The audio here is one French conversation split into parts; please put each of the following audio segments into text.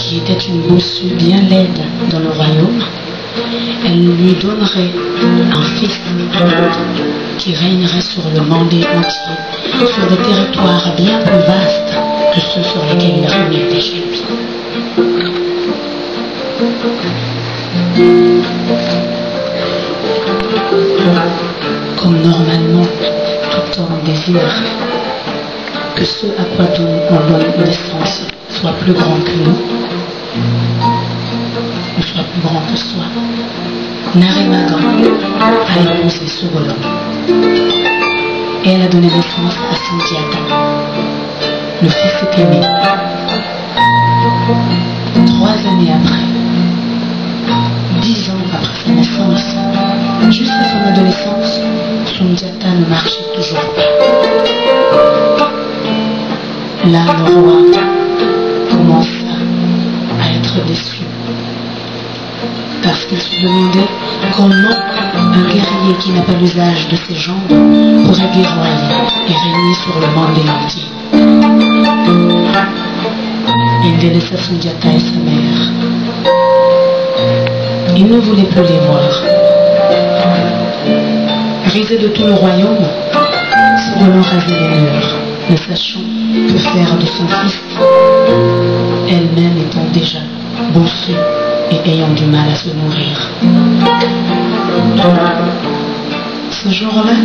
qui était une bossue bien laide dans le royaume, elle lui donnerait un fils qui régnerait sur le Mandé entier, sur des territoires bien plus vastes que ceux sur lesquels il régnait déjà lui. Comme normalement tout homme désire que ce à quoi on donne naissance soit plus grand que nous, ou soit plus grand que soi, Narimagan a épousé Sogolon et elle a donné naissance à Sundiata. Le fils était né. 3 années après, 10 ans après sa naissance, jusqu'à son adolescence, Sundiata ne marchait toujours pas. Là, le roi commença à être déçu, parce qu'il se demandait comment un guerrier qui n'a pas l'usage de ses jambes pourrait guerroyer et régner sur le monde entier. Il délaissa Sundiata et sa mère. Il ne voulait plus les voir. Risé de tout le royaume, Sogolon rasait les murs, ne sachant que faire de son fils, elle-même étant déjà bossue et ayant du mal à se nourrir. Ce jour-là,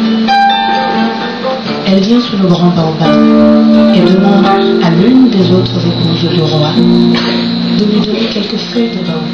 elle vient sous le grand baobab et demande à l'une des autres épouses du roi de lui donner quelques feuilles de baobab.